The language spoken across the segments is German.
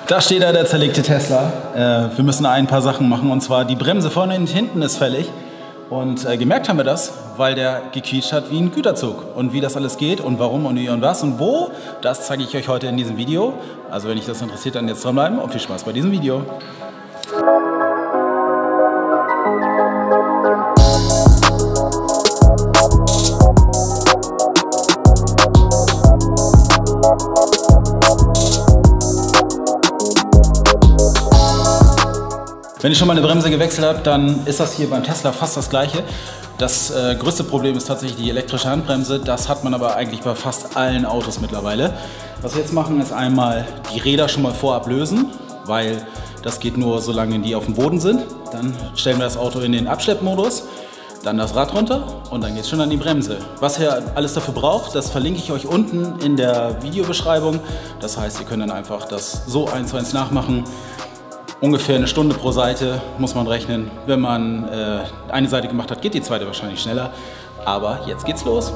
Da steht er, der zerlegte Tesla. Wir müssen ein paar Sachen machen, und zwar die Bremse vorne und hinten ist fällig. Und gemerkt haben wir das, weil der gequietscht hat wie ein Güterzug. Und wie das alles geht und warum und wie und was und wo, das zeige ich euch heute in diesem Video. Also wenn euch das interessiert, dann jetzt dranbleiben und viel Spaß bei diesem Video. Wenn ich schon mal eine Bremse gewechselt habe, dann ist das hier beim Tesla fast das gleiche. Das größte Problem ist tatsächlich die elektrische Handbremse. Das hat man aber eigentlich bei fast allen Autos mittlerweile. Was wir jetzt machen, ist einmal die Räder schon mal vorab lösen, weil das geht nur, solange die auf dem Boden sind. Dann stellen wir das Auto in den Abschleppmodus, dann das Rad runter und dann geht es schon an die Bremse. Was ihr alles dafür braucht, das verlinke ich euch unten in der Videobeschreibung. Das heißt, ihr könnt dann einfach das so 1:1 nachmachen. Ungefähr eine Stunde pro Seite muss man rechnen. Wenn man eine Seite gemacht hat, geht die zweite wahrscheinlich schneller. Aber jetzt geht's los.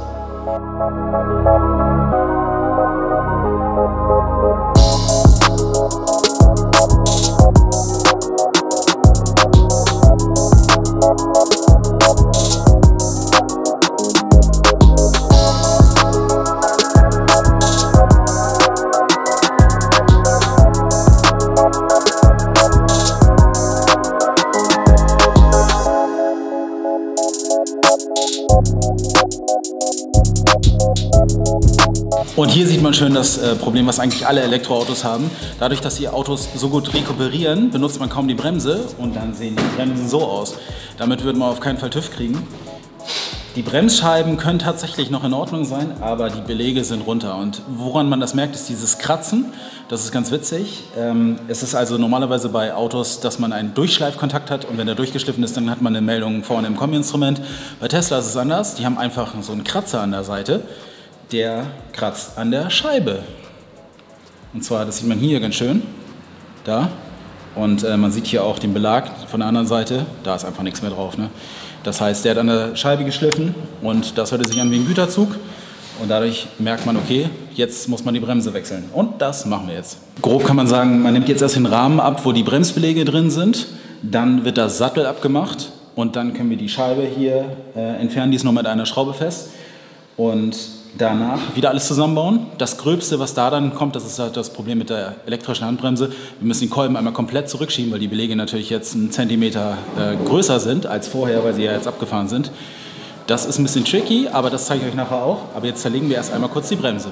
Und hier sieht man schön das Problem, was eigentlich alle Elektroautos haben. Dadurch, dass die Autos so gut rekuperieren, benutzt man kaum die Bremse und dann sehen die Bremsen so aus. Damit würde man auf keinen Fall TÜV kriegen. Die Bremsscheiben können tatsächlich noch in Ordnung sein, aber die Belege sind runter. Und woran man das merkt, ist dieses Kratzen. Das ist ganz witzig. Es ist also normalerweise bei Autos, dass man einen Durchschleifkontakt hat und wenn der durchgeschliffen ist, dann hat man eine Meldung vorne im Kombi-Instrument. Bei Tesla ist es anders. Die haben einfach so einen Kratzer an der Seite. Der kratzt an der Scheibe. Und zwar, das sieht man hier ganz schön, da. Und man sieht hier auch den Belag von der anderen Seite, da ist einfach nichts mehr drauf. Ne? Das heißt, der hat an der Scheibe geschliffen und das hörte sich an wie ein Güterzug. Und dadurch merkt man, okay, jetzt muss man die Bremse wechseln. Und das machen wir jetzt. Grob kann man sagen, man nimmt jetzt erst den Rahmen ab, wo die Bremsbeläge drin sind. Dann wird das Sattel abgemacht und dann können wir die Scheibe hier entfernen. Die ist noch mit einer Schraube fest. Und danach wieder alles zusammenbauen. Das Gröbste, was da dann kommt, das ist halt das Problem mit der elektrischen Handbremse. Wir müssen den Kolben einmal komplett zurückschieben, weil die Belege natürlich jetzt einen Zentimeter größer sind als vorher, weil sie ja jetzt abgefahren sind. Das ist ein bisschen tricky, aber das zeige ich euch nachher auch. Aber jetzt zerlegen wir erst einmal kurz die Bremse.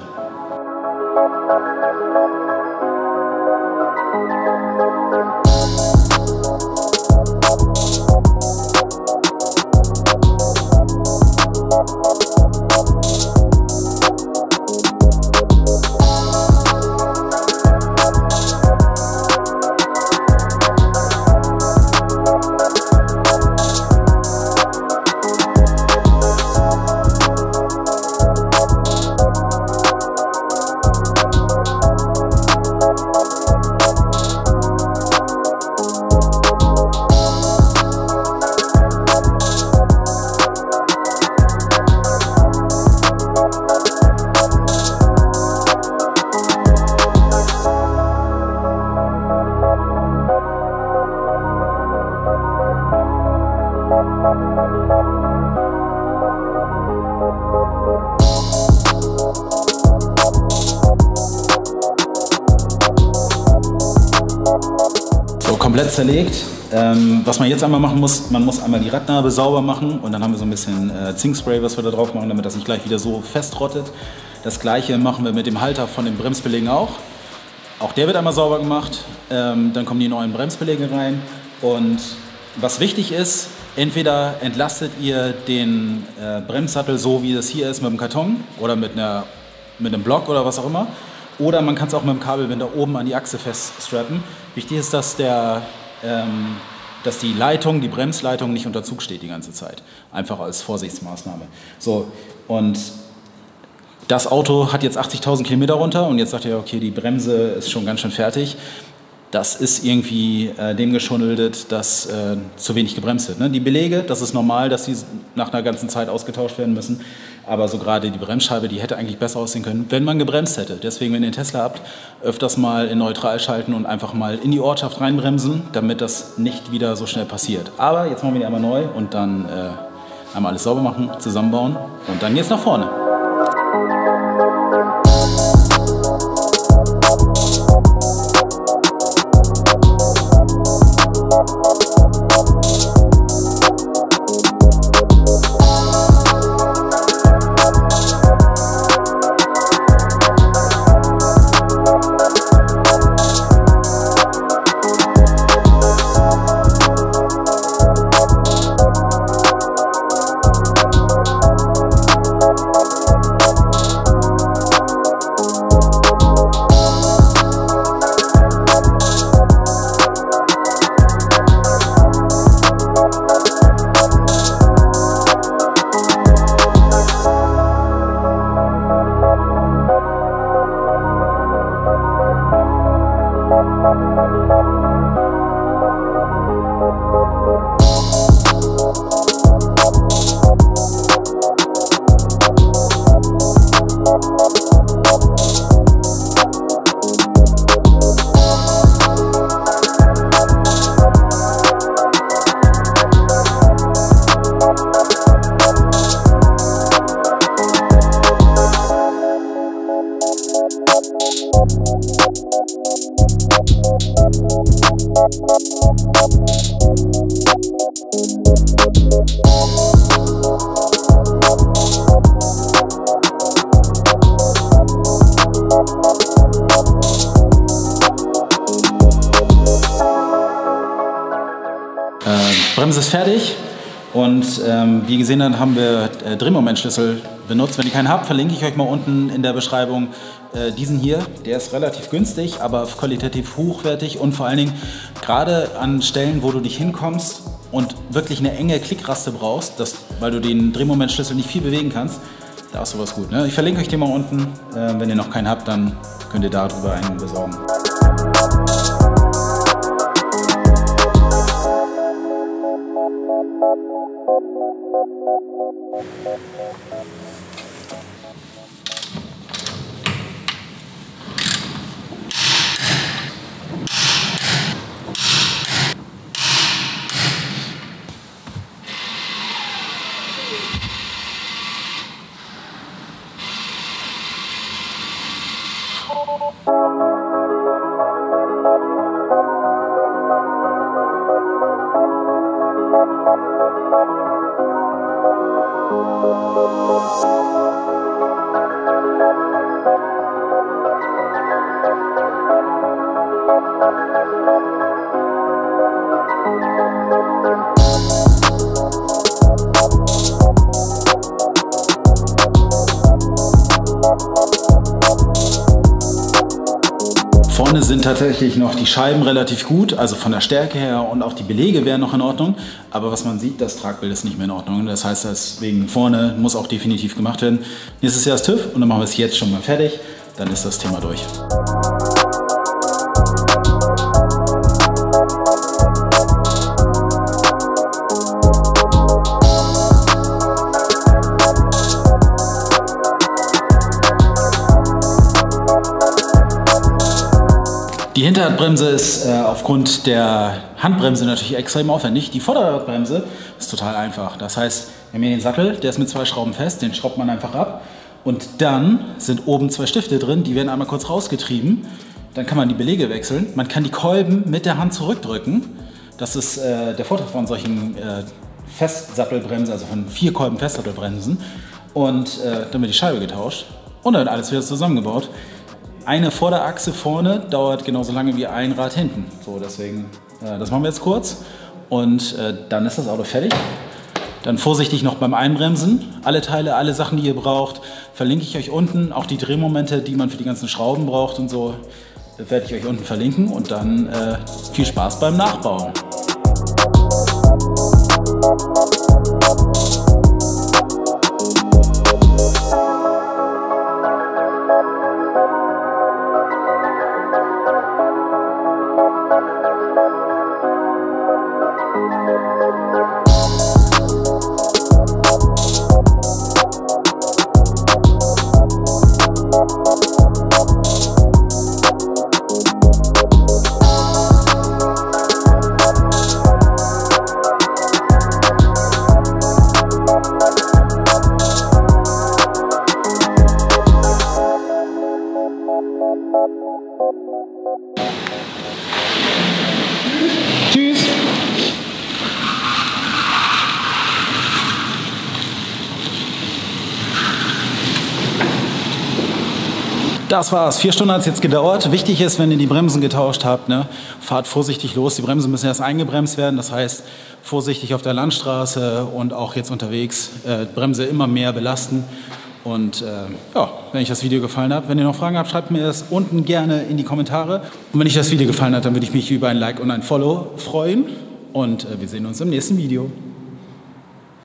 Komplett zerlegt. Was man jetzt einmal machen muss, man muss einmal die Radnabe sauber machen und dann haben wir so ein bisschen Zinkspray, was wir da drauf machen, damit das nicht gleich wieder so festrottet. Das gleiche machen wir mit dem Halter von den Bremsbelägen auch. Auch der wird einmal sauber gemacht, dann kommen die neuen Bremsbeläge rein und was wichtig ist, entweder entlastet ihr den Bremssattel so, wie das hier ist, mit dem Karton oder mit einem Block oder was auch immer. Oder man kann es auch mit dem Kabelbinder oben an die Achse feststrappen. Wichtig ist, dass die Leitung, die Bremsleitung nicht unter Zug steht die ganze Zeit. Einfach als Vorsichtsmaßnahme. So, und das Auto hat jetzt 80.000 Kilometer runter und jetzt sagt ihr, okay, die Bremse ist schon ganz schön fertig. Das ist irgendwie dem geschuldet, dass zu wenig gebremst wird. Ne? Die Belege, das ist normal, dass die nach einer ganzen Zeit ausgetauscht werden müssen. Aber so gerade die Bremsscheibe, die hätte eigentlich besser aussehen können, wenn man gebremst hätte. Deswegen, wenn ihr den Tesla habt, öfters mal in Neutral schalten und einfach mal in die Ortschaft reinbremsen, damit das nicht wieder so schnell passiert. Aber jetzt machen wir die einmal neu und dann einmal alles sauber machen, zusammenbauen und dann geht's nach vorne. Bremse ist fertig und wie gesehen habt, haben wir Drehmomentschlüssel benutzt. Wenn ihr keinen habt, verlinke ich euch mal unten in der Beschreibung diesen hier. Der ist relativ günstig, aber qualitativ hochwertig und vor allen Dingen gerade an Stellen, wo du nicht hinkommst und wirklich eine enge Klickraste brauchst, weil du den Drehmomentschlüssel nicht viel bewegen kannst, da ist sowas gut. Ne? Ich verlinke euch den mal unten. Wenn ihr noch keinen habt, dann könnt ihr darüber einen besorgen. Vorne sind tatsächlich noch die Scheiben relativ gut, also von der Stärke her, und auch die Belege wären noch in Ordnung. Aber was man sieht, das Tragbild ist nicht mehr in Ordnung. Das heißt, deswegen vorne muss auch definitiv gemacht werden. Nächstes Jahr ist TÜV und dann machen wir es jetzt schon mal fertig. Dann ist das Thema durch. Die Hinterradbremse ist aufgrund der Handbremse natürlich extrem aufwendig. Die Vorderradbremse ist total einfach. Das heißt, wir haben hier den Sattel, der ist mit 2 Schrauben fest, den schraubt man einfach ab. Und dann sind oben 2 Stifte drin, die werden einmal kurz rausgetrieben. Dann kann man die Belege wechseln. Man kann die Kolben mit der Hand zurückdrücken. Das ist der Vorteil von solchen Festsattelbremsen, also von 4 Kolben Festsattelbremsen. Und dann wird die Scheibe getauscht und dann wird alles wieder zusammengebaut. Eine Vorderachse vorne dauert genauso lange wie ein Rad hinten. So, deswegen, das machen wir jetzt kurz und dann ist das Auto fertig. Dann vorsichtig noch beim Einbremsen. Alle Teile, alle Sachen, die ihr braucht, verlinke ich euch unten. Auch die Drehmomente, die man für die ganzen Schrauben braucht und so, werde ich euch unten verlinken. Und dann viel Spaß beim Nachbauen. Tschüss. Das war's. 4 Stunden hat es jetzt gedauert. Wichtig ist, wenn ihr die Bremsen getauscht habt, ne, fahrt vorsichtig los. Die Bremsen müssen erst eingebremst werden. Das heißt, vorsichtig auf der Landstraße und auch jetzt unterwegs Bremse immer mehr belasten. Und ja, wenn euch das Video gefallen hat, wenn ihr noch Fragen habt, schreibt mir das unten gerne in die Kommentare. Und wenn euch das Video gefallen hat, dann würde ich mich über ein Like und ein Follow freuen. Und wir sehen uns im nächsten Video.